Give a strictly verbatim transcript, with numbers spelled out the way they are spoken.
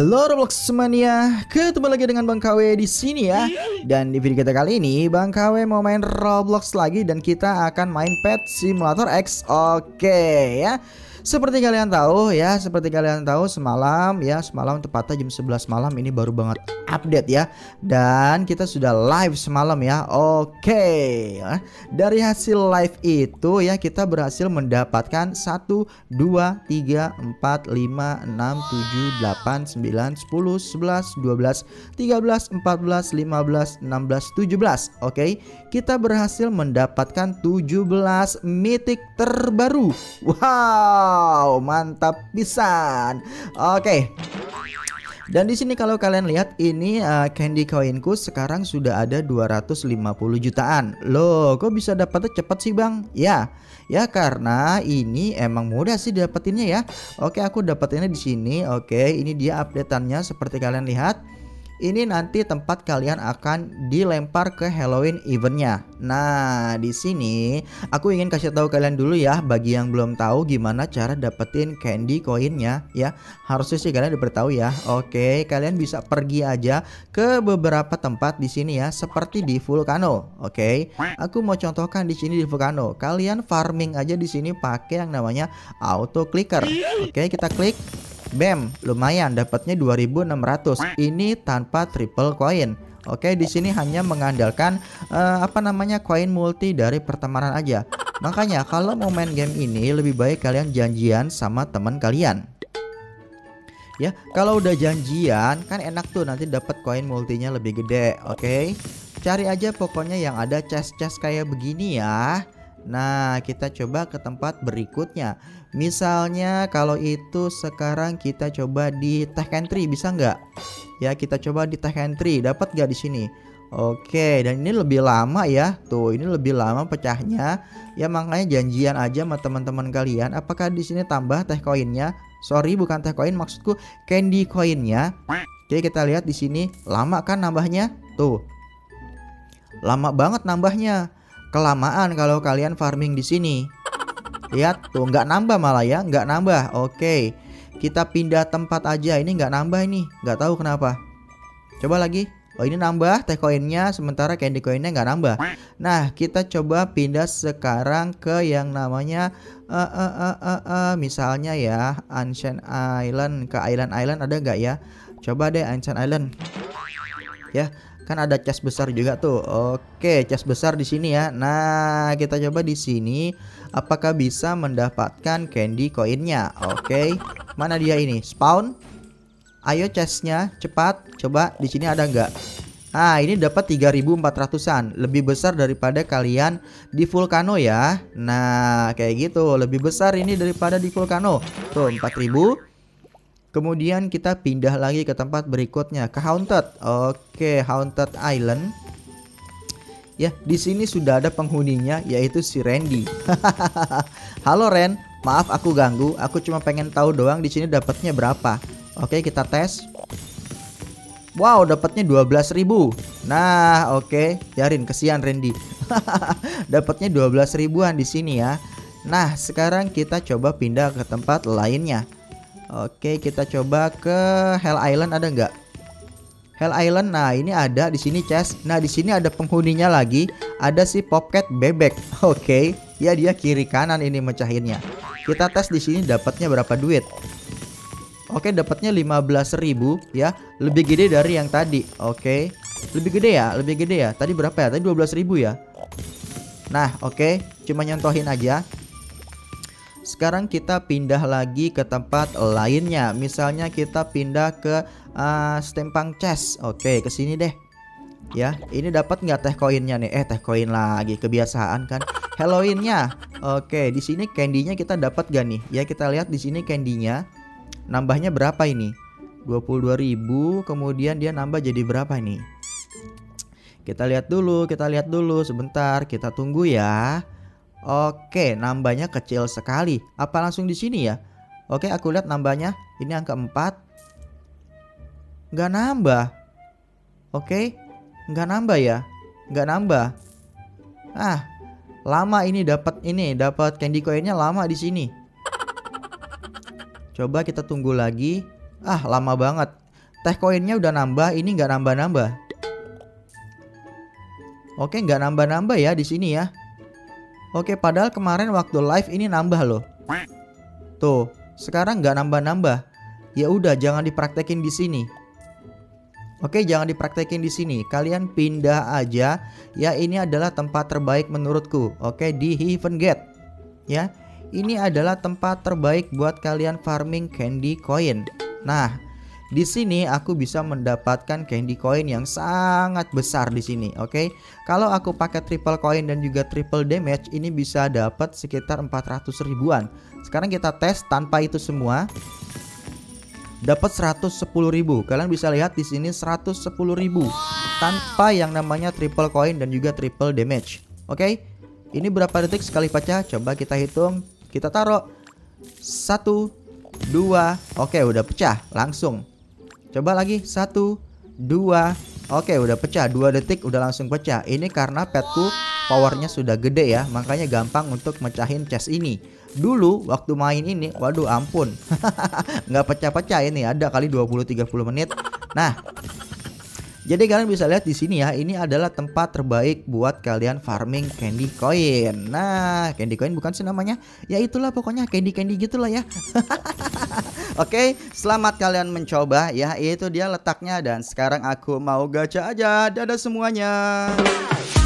Halo Roblox semuanya, ketemu lagi dengan Bang K W di sini ya. Dan di video kita kali ini Bang K W mau main Roblox lagi dan kita akan main Pet Simulator X. Oke ya. Seperti kalian tahu ya, seperti kalian tahu semalam ya, semalam tepatnya jam sebelas malam ini baru banget update ya. Dan kita sudah live semalam ya. Oke ya. Dari hasil live itu ya, kita berhasil mendapatkan satu, dua, tiga, empat, lima, enam, tujuh, delapan, sembilan, sepuluh, sebelas, dua belas, tiga belas, empat belas, lima belas, enam belas, tujuh belas. Oke, kita berhasil mendapatkan tujuh belas mythic terbaru. Wow. Wow, mantap pisan. Oke. Dan di sini kalau kalian lihat ini uh, candy coinku sekarang sudah ada dua ratus lima puluh jutaan. Loh, kok bisa dapatnya cepat sih, Bang? Ya. Ya karena ini emang mudah sih dapetinnya ya. Oke, aku dapetinnya di sini. Oke, ini dia updateannya seperti kalian lihat. Ini nanti tempat kalian akan dilempar ke Halloween eventnya. Nah, di sini aku ingin kasih tahu kalian dulu ya, bagi yang belum tahu gimana cara dapetin candy coinnya ya. Harusnya sih kalian udah tahu ya. Oke, kalian bisa pergi aja ke beberapa tempat di sini ya, seperti di Vulcano. Oke, aku mau contohkan di sini di Vulcano. Kalian farming aja di sini pakai yang namanya auto clicker. Oke, kita klik. Bam, lumayan dapatnya dua ribu enam ratus. Ini tanpa triple coin. Oke, di sini hanya mengandalkan uh, apa namanya koin multi dari pertemanan aja. Makanya kalau mau main game ini lebih baik kalian janjian sama teman kalian. Ya, kalau udah janjian kan enak tuh, nanti dapat koin multinya lebih gede. Oke. Cari aja pokoknya yang ada chest-chest kayak begini ya. Nah, kita coba ke tempat berikutnya. Misalnya kalau itu sekarang kita coba di Tech Entry, bisa nggak? Ya, kita coba di Tech Entry, dapat nggak di sini? Oke, dan ini lebih lama ya. Tuh, ini lebih lama pecahnya. Ya makanya janjian aja sama teman-teman kalian. Apakah di sini tambah teh koinnya? Sorry, bukan teh koin, maksudku candy koinnya. Oke, kita lihat di sini lama kan nambahnya? Tuh. Lama banget nambahnya. Kelamaan kalau kalian farming di sini. Lihat tuh, nggak nambah malah ya, nggak nambah. Oke, kita pindah tempat aja. Ini nggak nambah ini, nggak tahu kenapa. Coba lagi. Oh, ini nambah teh koinnya, sementara candy koinnya nggak nambah. Nah, kita coba pindah sekarang ke yang namanya uh, uh, uh, uh, uh, misalnya ya Ancient Island. Ke Island Island ada nggak ya? Coba deh Ancient Island. Ya. Kan ada chest besar juga tuh. Oke, chest besar di sini ya. Nah, kita coba di sini apakah bisa mendapatkan candy koinnya. Oke. Mana dia ini? Spawn. Ayo chestnya cepat. Coba di sini ada nggak? Ah, ini dapat tiga ribu empat ratusan. Lebih besar daripada kalian di Vulcano ya. Nah, kayak gitu. Lebih besar ini daripada di Vulcano. Tuh, empat ribu. Kemudian kita pindah lagi ke tempat berikutnya, ke Haunted. Oke, Haunted Island. Ya, di sini sudah ada penghuninya, yaitu si Randy. Halo Ren, maaf aku ganggu. Aku cuma pengen tahu doang di sini dapatnya berapa. Oke, kita tes. Wow, dapatnya dua belas ribu. Nah, oke, biarin, kesian Randy. Dapatnya dua belas ribuan di sini ya. Nah, sekarang kita coba pindah ke tempat lainnya. Oke, kita coba ke Hell Island, ada nggak? Hell Island, nah ini ada di sini chest. Nah di sini ada penghuninya lagi, ada si Popcat bebek. Oke, ya dia kiri kanan ini mecahinnya. Kita tes di sini dapatnya berapa duit? Oke, dapatnya lima belas ribu ya, lebih gede dari yang tadi. Oke, lebih gede ya, lebih gede ya. Tadi berapa ya? Tadi dua belas ribu ya. Nah, oke, cuma nyontohin aja. Sekarang kita pindah lagi ke tempat lainnya. Misalnya kita pindah ke uh, Stempang Chest. Oke, ke sini deh. Ya, ini dapat nggak teh koinnya nih? Eh, teh koin lagi, kebiasaan kan. Halloweennya. Oke, di sini candy-nya kita dapat gak nih? Ya, kita lihat di sini candy-nya. Nambahnya berapa ini? dua puluh dua ribu. Kemudian dia nambah jadi berapa ini? Kita lihat dulu, kita lihat dulu sebentar. Kita tunggu ya. Oke, nambahnya kecil sekali. Apa langsung di sini ya? Oke, aku lihat nambahnya. Ini angka empat. Nggak nambah. Oke, nggak nambah ya? Nggak nambah. Ah, lama ini dapat ini, dapat candy coinnya lama di sini. Coba kita tunggu lagi. Ah, lama banget. teh koinnya udah nambah, ini nggak nambah-nambah. Oke, nggak nambah-nambah ya di sini ya. Oke, padahal kemarin waktu live ini nambah loh. Tuh, sekarang nggak nambah-nambah. Ya udah, jangan dipraktekin di sini. Oke, jangan dipraktekin di sini. Kalian pindah aja. Ya, ini adalah tempat terbaik menurutku. Oke, di Heaven Gate. Ya, ini adalah tempat terbaik buat kalian farming candy coin. Nah, di sini aku bisa mendapatkan candy coin yang sangat besar di sini. Oke, kalau aku pakai triple coin dan juga triple damage, ini bisa dapat sekitar empat ratus ribuan. Sekarang kita tes tanpa itu semua. Dapat seratus sepuluh ribu. Kalian bisa lihat di sini seratus sepuluh ribu tanpa yang namanya triple coin dan juga triple damage. Oke, ini berapa detik sekali pecah? Coba kita hitung. Kita taruh satu, dua. Oke, udah pecah langsung. Coba lagi satu, dua. Oke, udah pecah. Dua detik udah langsung pecah. Ini karena petku powernya sudah gede ya, makanya gampang untuk mecahin chest ini. Dulu waktu main ini, waduh ampun, nggak pecah-pecah ini. Ada kali dua puluh tiga puluh menit. Nah, jadi kalian bisa lihat di sini ya, ini adalah tempat terbaik buat kalian farming candy coin. Nah, candy coin bukan sih namanya? Ya itulah pokoknya candy-candy gitulah ya. Oke, selamat kalian mencoba ya. Itu dia letaknya dan sekarang aku mau gacha aja. Dadah semuanya.